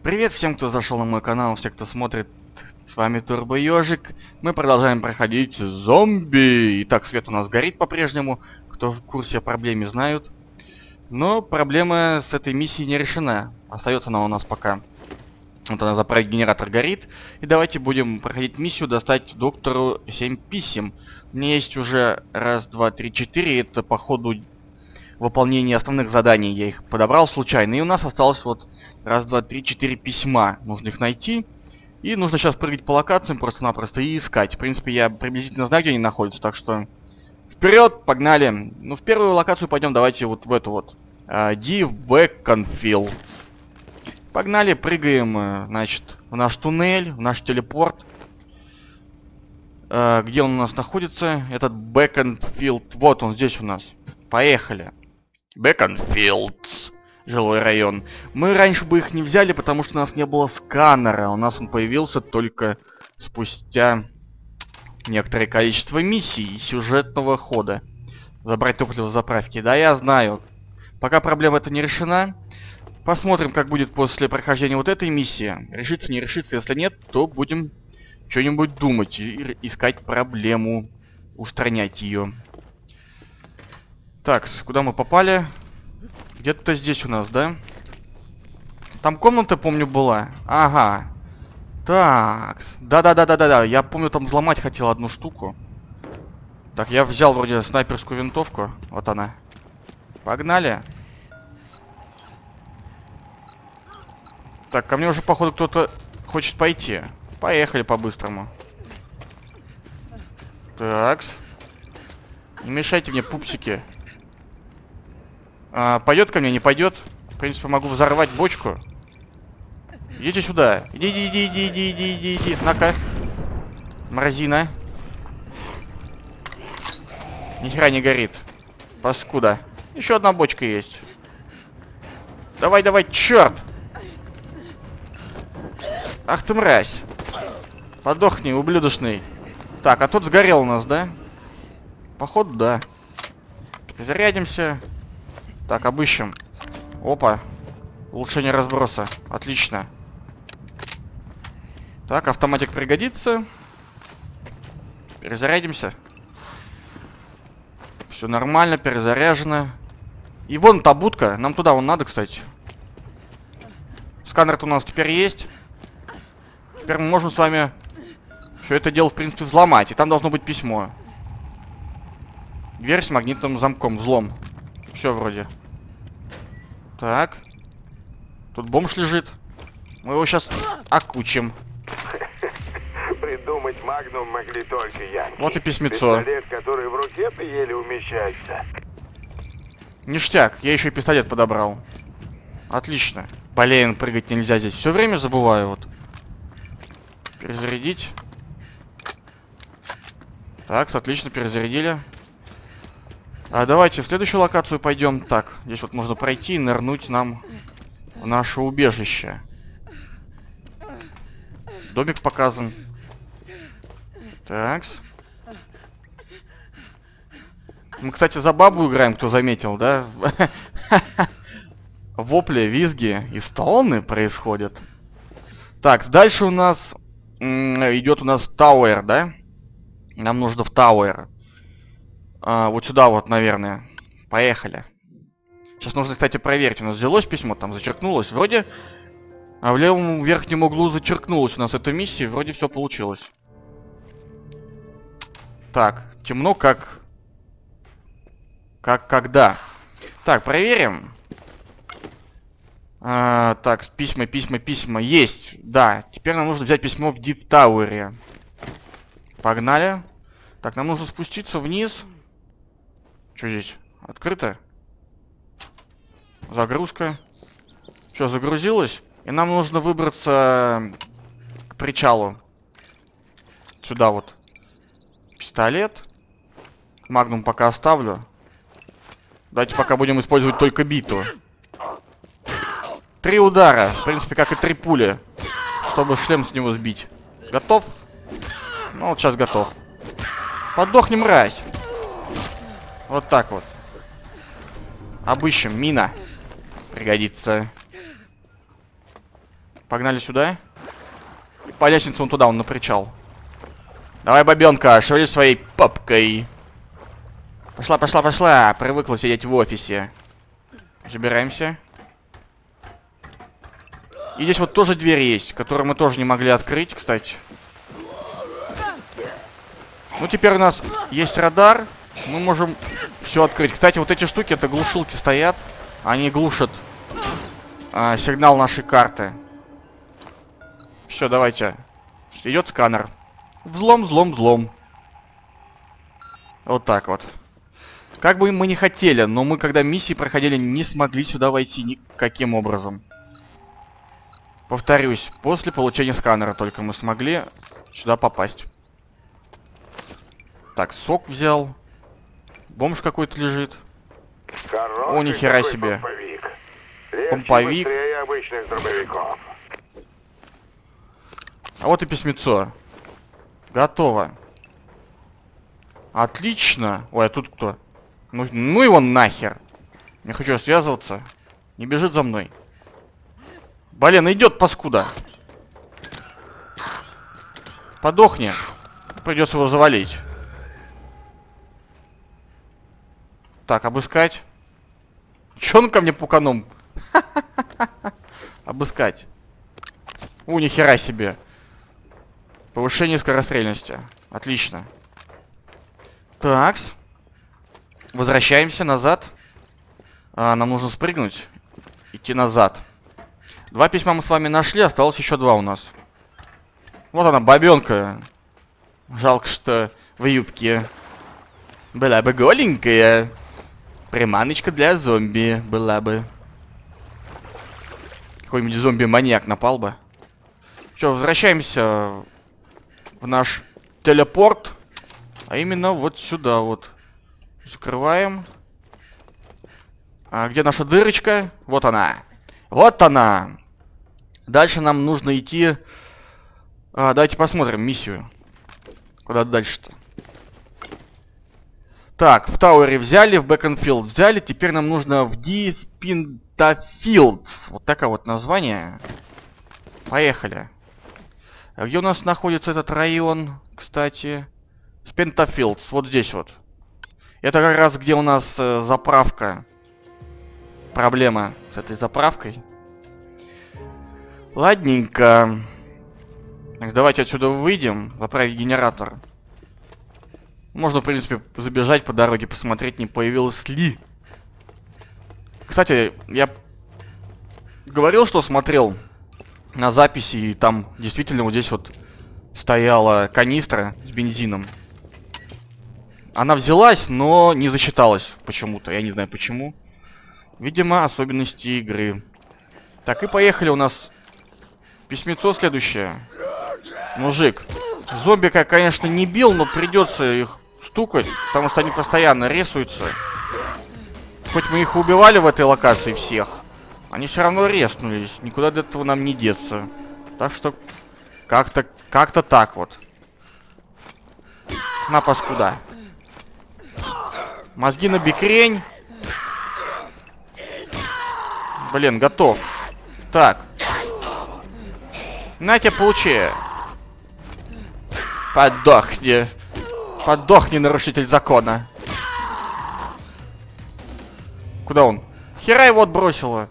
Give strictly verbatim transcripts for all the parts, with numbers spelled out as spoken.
Привет всем, кто зашел на мой канал, все, кто смотрит. С вами Турбо Ёжик. Мы продолжаем проходить зомби. Итак, свет у нас горит по-прежнему. Кто в курсе о проблеме, знают. Но проблема с этой миссией не решена. Остается она у нас пока. Вот она, заправить генератор горит. И давайте будем проходить миссию, достать доктору семь писем. У меня есть уже раз, два, три, четыре. Это по ходу выполнения основных заданий. Я их подобрал случайно. И у нас осталось вот раз, два, три, четыре письма. Нужно их найти. И нужно сейчас прыгать по локациям просто-напросто и искать. В принципе, я приблизительно знаю, где они находятся. Так что вперед, погнали. Ну, в первую локацию пойдем давайте вот в эту вот. Ди Бэконфилд. Погнали, прыгаем, значит, в наш туннель, в наш телепорт. Uh, где он у нас находится? Этот Бэконфилд. Вот он здесь у нас. Поехали. Бэконфилд. Жилой район. Мы раньше бы их не взяли, потому что у нас не было сканера. У нас он появился только спустя некоторое количество миссий и сюжетного хода. Забрать топливо в заправке. Да, я знаю. Пока проблема эта не решена. Посмотрим, как будет после прохождения вот этой миссии. Решится, не решится. Если нет, то будем что-нибудь думать и искать проблему. Устранять ее. Так, куда мы попали? Где-то здесь у нас, да? Там комната, помню, была. Ага. Так. Да-да-да-да-да-да. Я помню, там взломать хотел одну штуку. Так, я взял вроде снайперскую винтовку. Вот она. Погнали. Так, ко мне уже, походу, кто-то хочет пойти. Поехали по-быстрому. Так. Не мешайте мне, пупсики. А, пойдет ко мне, не пойдет. В принципе, могу взорвать бочку. Идите сюда. Иди, иди, иди, иди, иди, иди, иди, иди. На-ка. Мразина. Нихера не горит. Паскуда. Еще одна бочка есть. Давай, давай, черт! Ах ты мразь. Подохни, ублюдочный. Так, а тут сгорел у нас, да? Походу, да. Зарядимся. Так, обыщем. Опа. Улучшение разброса. Отлично. Так, автоматик пригодится. Перезарядимся. Все нормально, перезаряжено. И вон та будка. Нам туда вон надо, кстати. Сканер-то у нас теперь есть. Теперь мы можем с вами все это дело, в принципе, взломать. И там должно быть письмо. Дверь с магнитным замком. Взлом. Все вроде. Так. Тут бомж лежит. Мы его сейчас окучим. Придумать магнум могли только я. Вот и письмецо. Пистолет, который в руке-то еле умещается. Ништяк. Я еще и пистолет подобрал. Отлично. Блин, прыгать нельзя здесь. Все время забываю вот. Перезарядить. Так, отлично, перезарядили. А давайте в следующую локацию пойдем. Так, здесь вот можно пройти и нырнуть нам в наше убежище. Домик показан. Так. Мы, кстати, за бабу играем, кто заметил, да? Вопли, визги и стоны происходят. Так, дальше у нас идет у нас Тауэр, да? Нам нужно в Тауэр. А, вот сюда вот, наверное. Поехали. Сейчас нужно, кстати, проверить. У нас взялось письмо, там зачеркнулось. Вроде а в левом верхнем углу зачеркнулось у нас эта миссия. Вроде все получилось. Так, темно как... Как когда. Так, проверим. А, так, письма, письма, письма. Есть, да. Теперь нам нужно взять письмо в Див Тауэре. Погнали. Так, нам нужно спуститься вниз. Что здесь? Открыто? Загрузка. Все, загрузилось. И нам нужно выбраться к причалу. Сюда вот. Пистолет. Магнум пока оставлю. Давайте пока будем использовать только биту. Три удара. В принципе, как и три пули. Чтобы шлем с него сбить. Готов? Ну, вот сейчас готов. Подохни, мразь. Вот так вот. Обыщем. Мина. Пригодится. Погнали сюда. И по лестнице вон туда, он на причал. Давай, бабенка, шевели своей попкой. Пошла, пошла, пошла. Привыкла сидеть в офисе. Забираемся. И здесь вот тоже дверь есть, которую мы тоже не могли открыть, кстати. Ну, теперь у нас есть радар. Мы можем все открыть. Кстати, вот эти штуки, это глушилки стоят. Они глушат а, сигнал нашей карты. Все, давайте. Идет сканер. Взлом, взлом, взлом. Вот так вот. Как бы мы ни хотели, но мы, когда миссии проходили, не смогли сюда войти никаким образом. Повторюсь, после получения сканера только мы смогли сюда попасть. Так, сок взял. Бомж какой-то лежит. Хороший О, нихера такой себе. Помповик. Легче, Помповик. быстрее обычных дробовиков. А вот и письмецо. Готово. Отлично. Ой, а тут кто? Ну, ну его нахер. Не хочу связываться. Не бежит за мной. Блин, идет паскуда. Подохни. Придется его завалить. Так, обыскать. Че он ко мне пуканом? Обыскать. У, нихера себе. Повышение скорострельности. Отлично. Такс. Возвращаемся назад. А, нам нужно спрыгнуть. Идти назад. Два письма мы с вами нашли, осталось еще два у нас. Вот она, бабенка. Жалко, что в юбке. Была бы голенькая. Приманочка для зомби была бы. Какой-нибудь зомби-маньяк напал бы. Все, возвращаемся в наш телепорт. А именно вот сюда вот. Закрываем. А где наша дырочка? Вот она. Вот она. Дальше нам нужно идти. А, давайте посмотрим миссию. Куда дальше-то? Так, в Тауэре взяли, в Бэконфилд взяли. Теперь нам нужно в Диспинтафилд. Вот такое вот название. Поехали. А где у нас находится этот район, кстати? Спинтафилдс, вот здесь вот. Это как раз где у нас э, заправка. Проблема с этой заправкой. Ладненько. Так, давайте отсюда выйдем, заправить генератор. Можно, в принципе, забежать по дороге, посмотреть, не появилось ли. Кстати, я говорил, что смотрел на записи, и там действительно вот здесь вот стояла канистра с бензином. Она взялась, но не засчиталась почему-то. Я не знаю почему. Видимо, особенности игры. Так, и поехали у нас. Письмецо следующее. Мужик. Зомби, как, конечно, не бил, но придется их стукать, потому что они постоянно ресаются. Хоть мы их убивали в этой локации всех, они все равно реснулись. Никуда до этого нам не деться. Так что как-то как-то так вот. На, паскуда. Мозги на бикрень. Блин, готов. Так. На тебе, получи. Подохни. Подохни, нарушитель закона. Куда он? Хера его отбросило.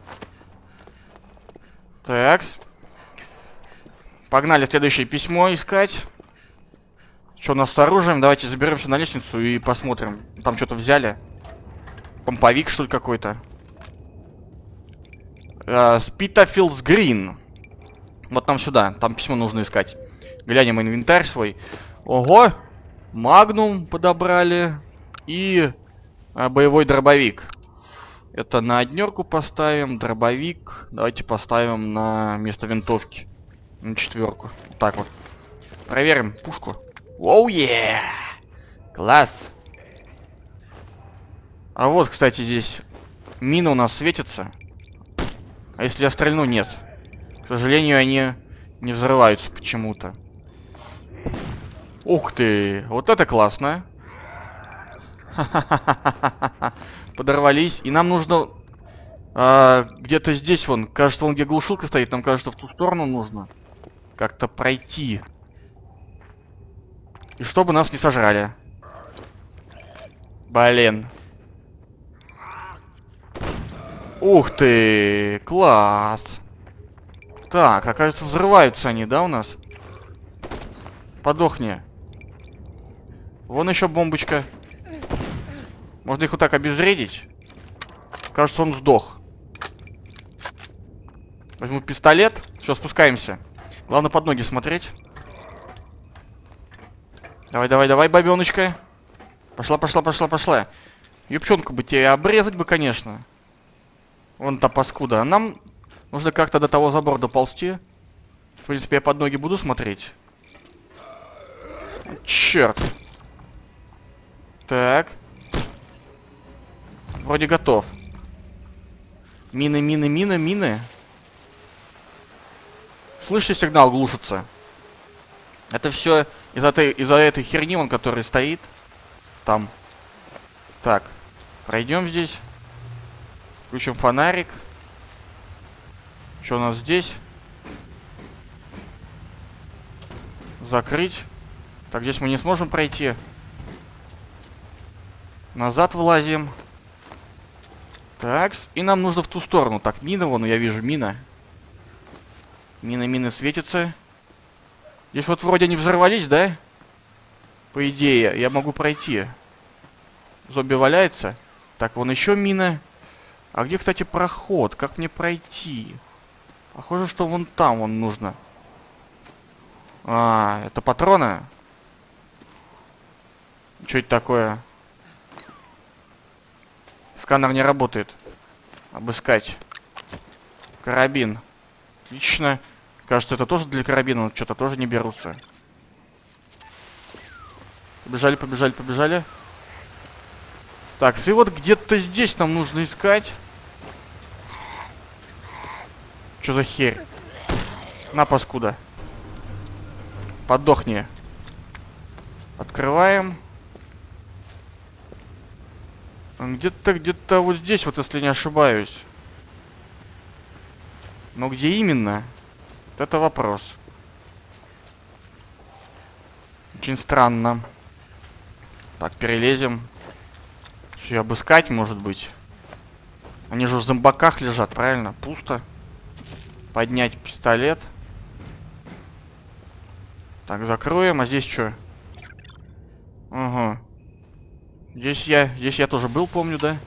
Такс. Погнали следующее письмо искать. Что у нас с оружием? Давайте заберемся на лестницу и посмотрим. Там что-то взяли. Помповик, что ли, какой-то. Спитафилдс Грин. Вот нам сюда. Там письмо нужно искать. Глянем инвентарь свой. Ого! Магнум подобрали. И а, боевой дробовик. Это на однерку поставим. Дробовик. Давайте поставим на место винтовки. На четверку. Вот так вот. Проверим пушку. Оу, е! Класс! А вот, кстати, здесь мина у нас светится. А если я стрельну, нет. К сожалению, они не взрываются почему-то. Ух ты! Вот это классно! Подорвались. И нам нужно А, где-то здесь вон, кажется, вон где глушилка стоит, нам кажется, в ту сторону нужно как-то пройти. И чтобы нас не сожрали. Блин. Ух ты, класс. Так, оказывается, взрываются они, да, у нас? Подохни. Вон еще бомбочка. Можно их вот так обезвредить. Кажется, он сдох. Возьму пистолет. Все, спускаемся. Главное под ноги смотреть. Давай, давай, давай, бабеночка. Пошла, пошла, пошла, пошла. Юбчонку бы тебе обрезать бы, конечно. Вон та паскуда. А нам нужно как-то до того забора доползти. В принципе, я под ноги буду смотреть. Черт. Так. Вроде готов. Мины, мины, мины, мины. Слышите, сигнал глушится? Это все из-за этой, из-за этой херни, вон, который стоит. Там. Так. Пройдем здесь. Включим фонарик. Что у нас здесь? Закрыть. Так, здесь мы не сможем пройти. Назад вылазим. Так, и нам нужно в ту сторону. Так, мина, вон, я вижу, мина. Мина, мины светится. Здесь вот вроде они взорвались, да? По идее, я могу пройти. Зомби валяется. Так, вон еще мина. А где, кстати, проход? Как мне пройти? Похоже, что вон там вон нужно. А, это патроны? Что это такое? Сканер не работает. Обыскать. Карабин. Отлично. Кажется, это тоже для карабина, но что-то тоже не берутся. Побежали, побежали, побежали. Так, и вот где-то здесь нам нужно искать. Что за херь? На, паскуда. Подохни. Открываем. Где-то, где-то вот здесь, вот если не ошибаюсь. Но где именно? Вот это вопрос. Очень странно. Так, перелезем. Еще и обыскать, может быть. Они же в зомбаках лежат, правильно? Пусто. Поднять пистолет. Так, закроем. А здесь что? Ага. Здесь я, здесь я тоже был, помню, да?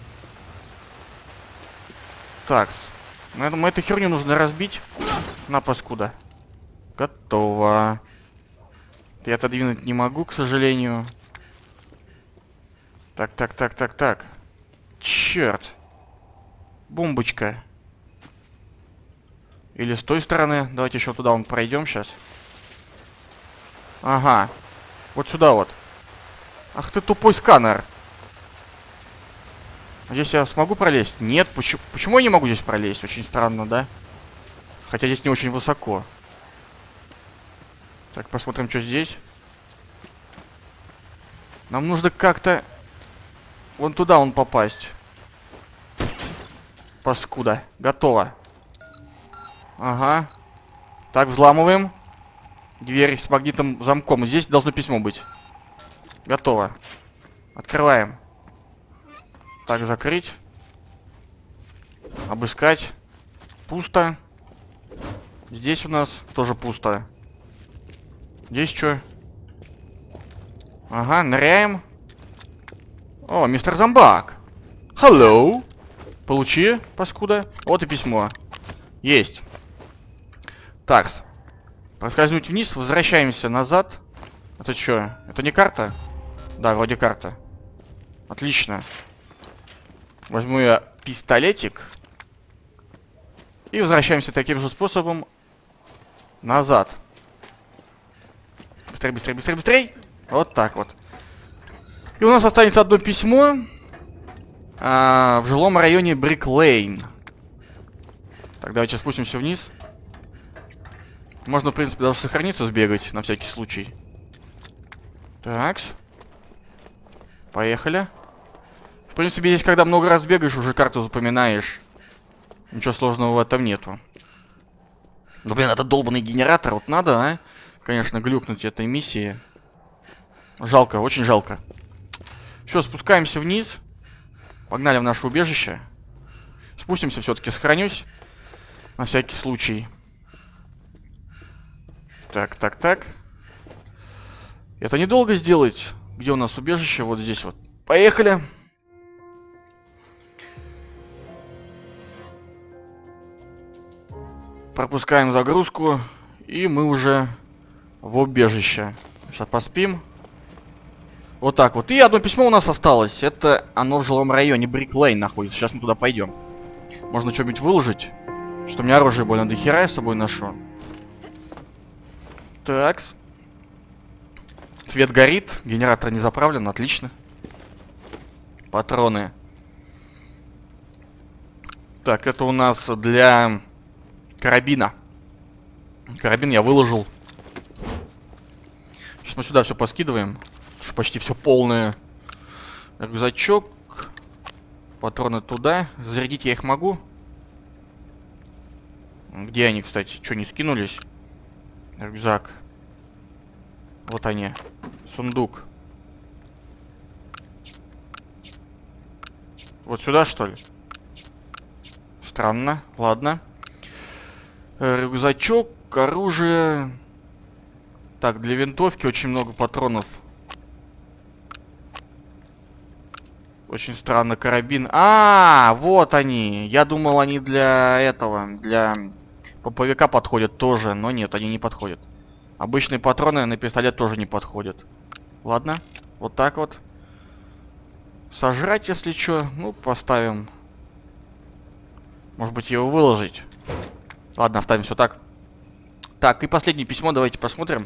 Так. Я думаю, эту херню нужно разбить. На, паскуда. Готово. Я отодвинуть не могу, к сожалению. Так, так, так, так, так. Черт. Бомбочка. Или с той стороны. Давайте еще туда вон пройдем сейчас. Ага. Вот сюда вот. Ах ты тупой сканер. Здесь я смогу пролезть? Нет, почему, почему я не могу здесь пролезть? Очень странно, да? Хотя здесь не очень высоко. Так, посмотрим, что здесь. Нам нужно как-то вон туда он попасть. Паскуда. Готово. Ага. Так, взламываем. Дверь с магнитным замком. Здесь должно письмо быть. Готово. Открываем. Так, закрыть. Обыскать. Пусто. Здесь у нас тоже пусто. Здесь что? Ага, ныряем. О, мистер Зомбак. Hello. Получи, паскуда. Вот и письмо. Есть. Так. Проскользнуть вниз, возвращаемся назад. Это что? Это не карта? Да, вроде карта. Отлично. Возьму я пистолетик. И возвращаемся таким же способом назад. Быстрее, быстрее, быстрее, быстрее. Вот так вот. И у нас останется одно письмо. А, в жилом районе Брик Лейн. Так, давайте спустимся вниз. Можно, в принципе, даже сохраниться, сбегать, на всякий случай. Так. Поехали. В принципе, здесь, когда много раз бегаешь, уже карту запоминаешь. Ничего сложного в этом нету. Ну, блин, это долбанный генератор. Вот надо, а? Конечно, глюкнуть этой миссии. Жалко, очень жалко. Все, спускаемся вниз. Погнали в наше убежище. Спустимся, все-таки сохранюсь. На всякий случай. Так, так, так. Это недолго сделать. Где у нас убежище? Вот здесь вот. Поехали. Пропускаем загрузку. И мы уже в убежище. Сейчас поспим. Вот так вот. И одно письмо у нас осталось. Это оно в жилом районе. Брик Лейн находится. Сейчас мы туда пойдем. Можно что-нибудь выложить. Что у меня оружие больно до хера я с собой ношу. Так. Свет горит. Генератор не заправлен. Отлично. Патроны. Так, это у нас для карабина. Карабин я выложил. Сейчас мы сюда все поскидываем. Почти все полное. Рюкзачок. Патроны туда. Зарядить я их могу. Где они, кстати? Что, не скинулись? Рюкзак. Вот они. Сундук. Вот сюда, что ли? Странно. Ладно. Рюкзачок, оружие. Так, для винтовки очень много патронов. Очень странно, карабин. А, вот они. Я думал, они для этого, для поповика подходят тоже, но нет, они не подходят. Обычные патроны на пистолет тоже не подходят. Ладно, вот так вот. Сожрать, если что, ну, поставим. Может быть, его выложить. Ладно, оставим все так. Так, и последнее письмо, давайте посмотрим.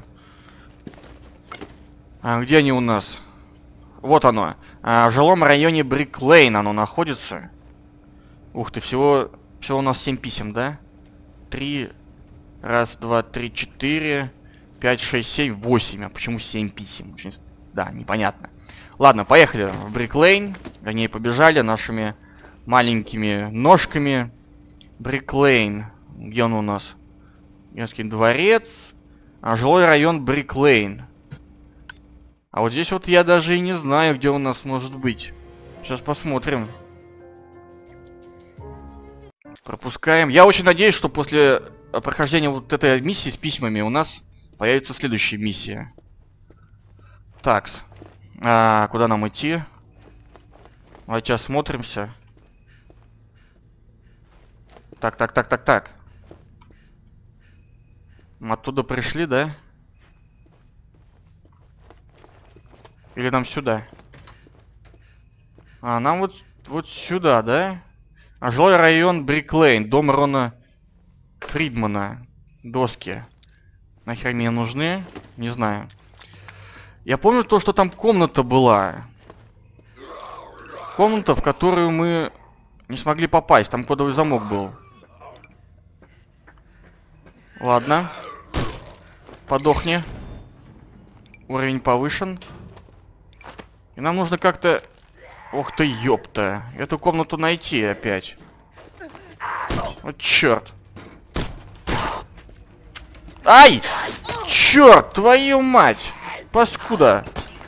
А, где они у нас? Вот оно. А, в жилом районе Брик Лейн оно находится. Ух ты, всего, всего у нас семь писем, да? Три. Раз, два, три, четыре. Пять, шесть, семь, восемь. А почему семь писем? Очень... Да, непонятно. Ладно, поехали в Брик Лейн. Вернее, побежали нашими маленькими ножками. Брик Лейн. Где он у нас? Венский дворец. А, жилой район Брик Лейн. А вот здесь вот я даже и не знаю, где у нас может быть. Сейчас посмотрим. Пропускаем. Я очень надеюсь, что после прохождения вот этой миссии с письмами у нас появится следующая миссия. Так. А, куда нам идти? Давайте осмотримся. Так, так, так, так, так. Мы оттуда пришли, да? Или нам сюда? А, нам вот, вот сюда, да? А, жилой район Брик Лейн. Дом Рона Фридмана. Доски. Нахер мне нужны? Не знаю. Я помню то, что там комната была. Комната, в которую мы не смогли попасть. Там кодовый замок был. Ладно. Подохни. Уровень повышен. И нам нужно как-то... Ох ты, ёпта. Эту комнату найти опять. Вот черт. Ай! Черт, твою мать! Паскуда!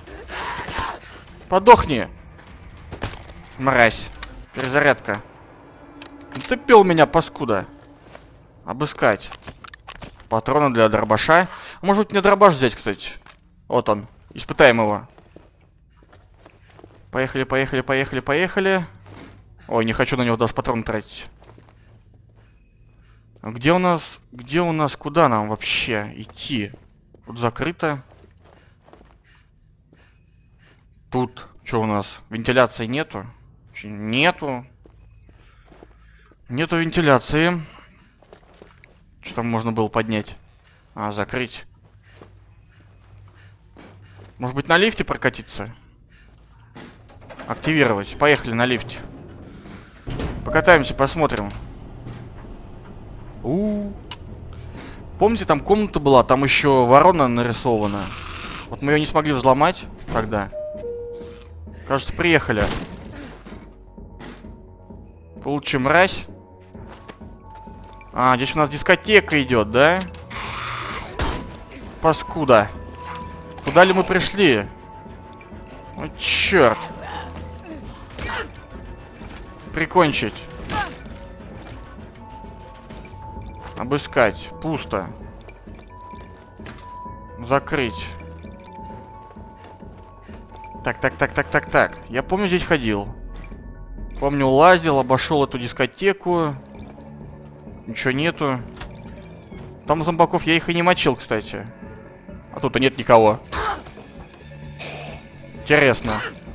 Подохни! Мразь. Перезарядка. Цепил меня, паскуда. Обыскать. Патроны для дробаша. Может быть, мне дробаш взять, кстати. Вот он. Испытаем его. Поехали, поехали, поехали, поехали. Ой, не хочу на него даже патрон тратить. А где у нас... Где у нас... Куда нам вообще идти? Тут закрыто. Тут... Что у нас? Вентиляции нету? Нету. Нету вентиляции. Что там можно было поднять? А, закрыть. Может быть, на лифте прокатиться? Активировать. Поехали на лифте. Покатаемся, посмотрим. У-у-у. Помните, там комната была, там еще ворона нарисована. Вот мы ее не смогли взломать тогда. Кажется, приехали. Получим мразь. А, здесь у нас дискотека идет, да? Паскуда. Куда ли мы пришли? О, черт. Прикончить. Обыскать. Пусто. Закрыть. Так, так, так, так, так, так. Я помню, здесь ходил. Помню, лазил, обошел эту дискотеку. Ничего нету. Там зомбаков я их и не мочил, кстати. А тут-то нет никого. Интересно.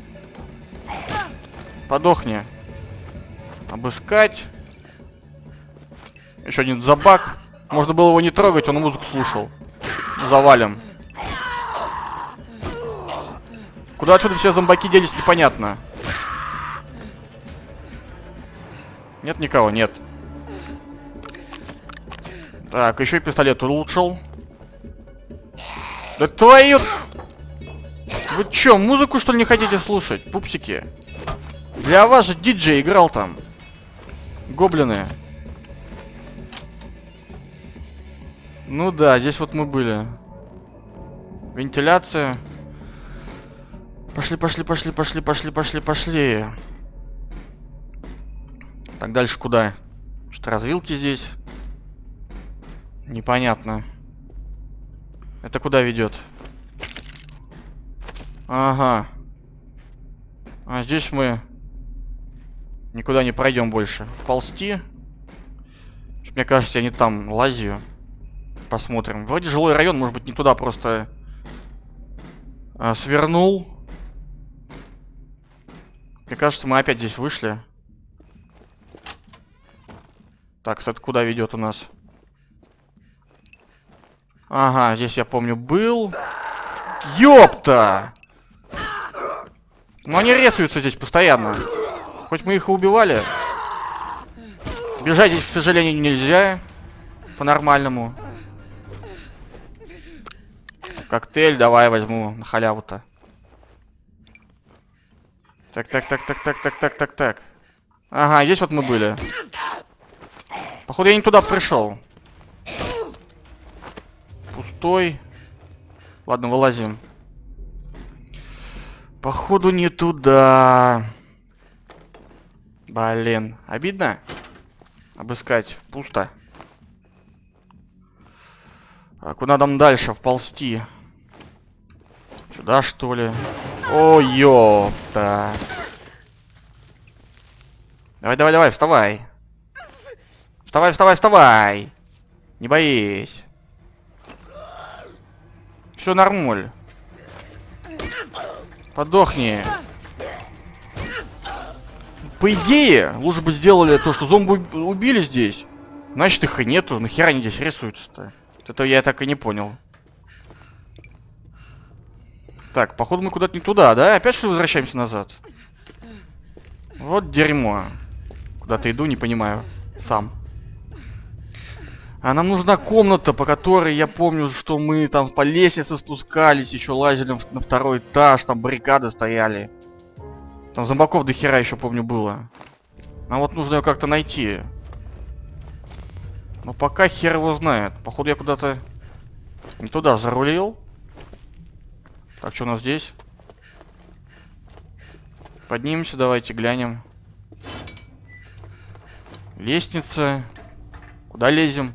Подохни. Обыскать. Еще один зомбак. Можно было его не трогать, он музыку слушал. Завалим. Куда отсюда все зомбаки делись, непонятно. Нет никого, нет. Так, еще и пистолет улучшил. Да твою... Вы чё, музыку что ли не хотите слушать, пупсики? Для вас же диджей играл там. Гоблины. Ну да, здесь вот мы были. Вентиляция. Пошли, пошли, пошли, пошли, пошли, пошли, пошли. Так, дальше куда? Что, развилки здесь? Непонятно. Это куда ведет? Ага. А здесь мы никуда не пройдем больше. Ползти. Мне кажется, я не там лазю. Посмотрим. Вроде жилой район, может быть, не туда просто а, свернул. Мне кажется, мы опять здесь вышли. Так, это куда ведет у нас? Ага, здесь я помню был. Ёпта! Ну они ресаются здесь постоянно. Хоть мы их и убивали. Бежать здесь, к сожалению, нельзя. По-нормальному. Коктейль давай возьму на халяву-то. Так, так, так, так, так, так, так, так, так. Ага, здесь вот мы были. Походу я не туда пришел. Пустой. Ладно, вылазим. Походу не туда. Блин, обидно? Обыскать. Пусто. А куда нам дальше вползти? Сюда, что ли? О, ёпта. Давай, давай, давай, вставай. Вставай, вставай, вставай. Не боись. Все нормуль. Подохни. По идее, лучше бы сделали то, что зомби убили здесь. Значит, их и нету. Нахера они здесь рисуются-то? Это я так и не понял. Так, походу мы куда-то не туда, да? Опять что ли возвращаемся назад? Вот дерьмо. Куда-то иду, не понимаю. Сам. А нам нужна комната, по которой я помню, что мы там по лестнице спускались, еще лазили на второй этаж, там баррикады стояли. Там зомбаков до хера еще помню было. А вот нужно ее как-то найти. Но пока хер его знает. Походу я куда-то не туда зарулил. Так, что у нас здесь? Поднимемся, давайте глянем. Лестница. Куда лезем?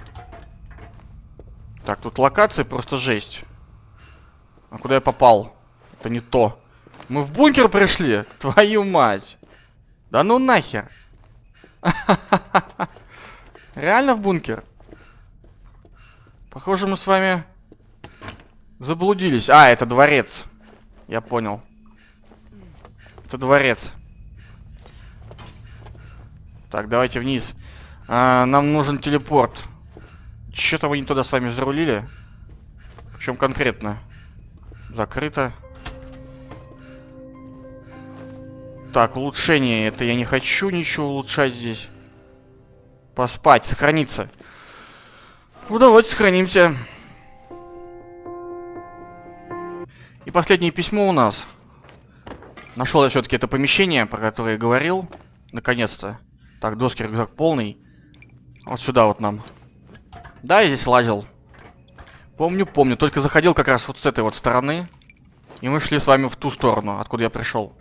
Так, тут локация просто жесть. А куда я попал? Это не то. Мы в бункер пришли? Твою мать. Да ну нахер. Реально в бункер? Похоже, мы с вами заблудились. А, это дворец. Я понял. Это дворец. Так, давайте вниз. А, нам нужен телепорт. Что-то вы не туда с вами зарулили. В чем конкретно? Закрыто. Так, улучшение. Это я не хочу ничего улучшать здесь. Поспать, сохраниться. Ну давайте сохранимся. И последнее письмо у нас. Нашел я все-таки это помещение, про которое я говорил. Наконец-то. Так, доски, рюкзак полный. Вот сюда вот нам. Да, я здесь лазил. Помню, помню. Только заходил как раз вот с этой вот стороны. И мы шли с вами в ту сторону, откуда я пришел.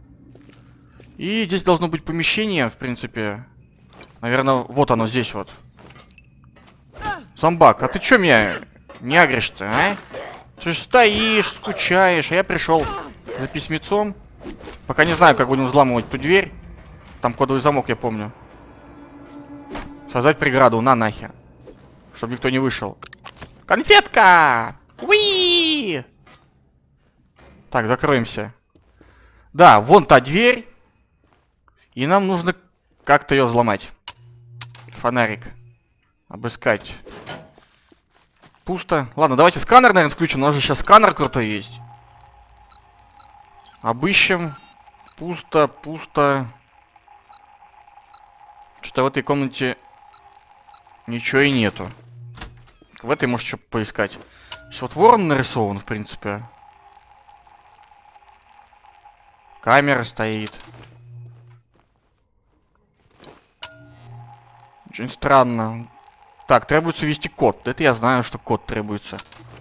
И здесь должно быть помещение, в принципе. Наверное, вот оно здесь вот. Зомбак, а ты чё меня не агришь-то, а? Ты ж стоишь, скучаешь, а я пришел за письмецом. Пока не знаю, как будем взламывать ту дверь. Там кодовый замок, я помню. Создать преграду, на нахер. Чтобы никто не вышел. Конфетка! Уи! Так, закроемся. Да, вон та дверь. И нам нужно как-то ее взломать. Фонарик. Обыскать. Пусто. Ладно, давайте сканер, наверное, включим. У нас же сейчас сканер крутой есть. Обыщем. Пусто, пусто. Что-то в этой комнате ничего и нету. В этой может что поискать. Сейчас вот ворон нарисован, в принципе. Камера стоит. Очень странно. Так, требуется ввести код. Это я знаю, что код требуется.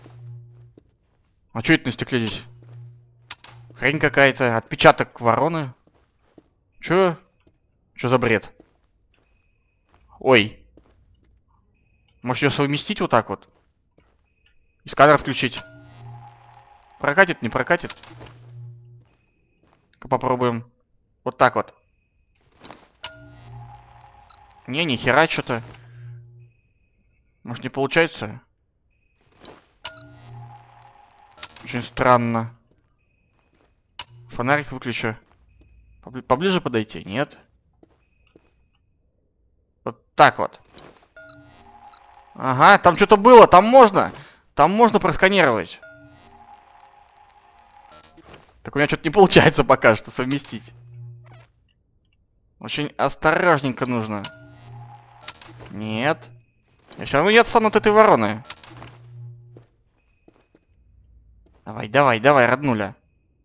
А что это на стекле здесь? Хрень какая-то. Отпечаток вороны. Чё? Чё за бред? Ой. Может ее совместить вот так вот? И сканер включить. Прокатит, не прокатит? Попробуем. Вот так вот. Не, ни хера что-то. Может, не получается? Очень странно. Фонарик выключу. Побли- поближе подойти? Нет. Вот так вот. Ага, там что-то было, там можно. Там можно просканировать. Так у меня что-то не получается пока что совместить. Очень осторожненько нужно. Нет. Я все равно не отстану от этой вороны. Давай, давай, давай, роднуля.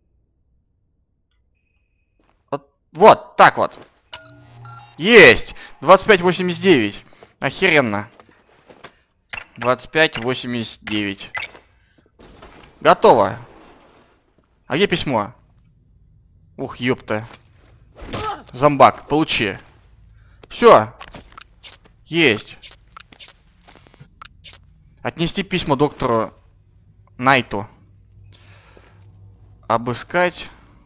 Вот, вот, так вот. Есть! двадцать пять восемьдесят девять. Охеренно. двадцать пять восемьдесят девять. Готово. А где письмо? Ух, ёпта. Зомбак, получи. Все. Есть. Отнести письмо доктору Найту. Обыскать.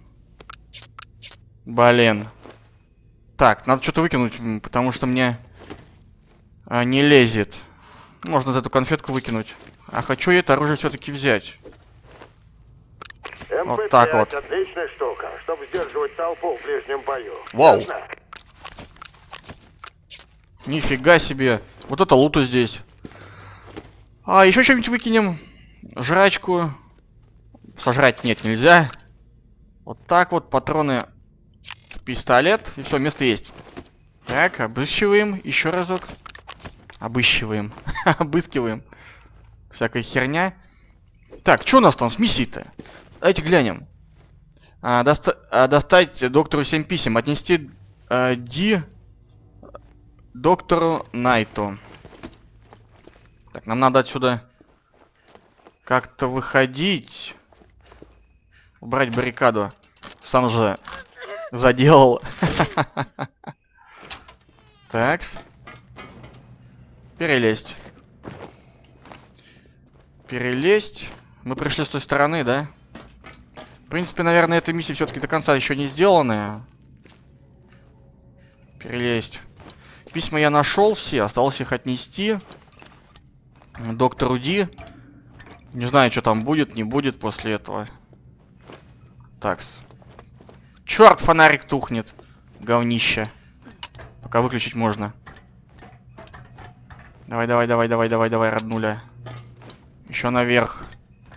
Блин. Так, надо что-то выкинуть, потому что мне а, не лезет. Можно вот эту конфетку выкинуть. А хочу я это оружие все-таки взять. эм пэ пять, вот так вот. Отличная штука, чтобы сдерживать толпу в ближнем бою. Вау. Ясно? Нифига себе. Вот это лута здесь. А, еще что-нибудь выкинем. Жрачку. Сожрать нет, нельзя. Вот так вот, патроны. Пистолет. И все, место есть. Так, обыскиваем. Еще разок. Обыскиваем. Обыскиваем. Всякая херня. Так, что у нас там с миссией-то? Давайте глянем. А, доста а, достать доктору семь писем. Отнести а, Ди доктору Найту. Так, нам надо отсюда как-то выходить. Убрать баррикаду. Сам же заделал. Такс. Перелезть. Перелезть. Мы пришли с той стороны, да? В принципе, наверное, эта миссия все-таки до конца еще не сделанная. Перелезть. Письма я нашел все, осталось их отнести доктору Ди. Не знаю, что там будет, не будет после этого. Такс. Черт, фонарик тухнет. Говнище. Пока выключить можно. Давай, давай, давай, давай, давай, давай, роднуля. Еще наверх.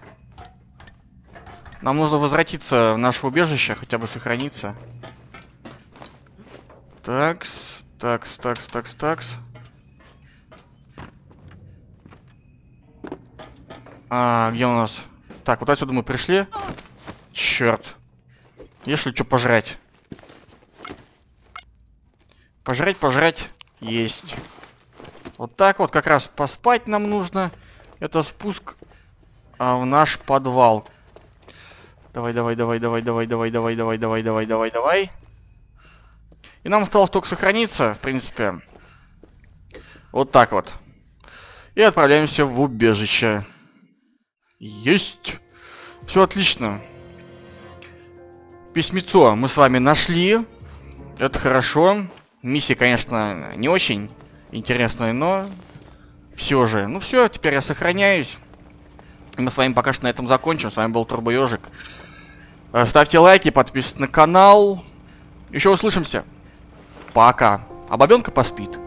Нам нужно возвратиться в наше убежище, хотя бы сохраниться. Такс, такс, такс, такс, такс. А, где у нас? Так, вот отсюда мы пришли. Черт. Есть ли что пожрать? Пожрать, пожрать. Есть. Вот так вот, как раз поспать нам нужно. Это спуск а, в наш подвал. Давай, давай, давай, давай, давай, давай, давай, давай, давай, давай, давай, давай. И нам осталось только сохраниться, в принципе. Вот так вот. И отправляемся в убежище. Есть. Все отлично. Письмецо мы с вами нашли. Это хорошо. Миссия, конечно, не очень интересная, но все же. Ну все, теперь я сохраняюсь. Мы с вами пока что на этом закончим. С вами был Турбо Ёжик. Ставьте лайки, подписывайтесь на канал. Еще услышимся. Пока. А бабенка поспит.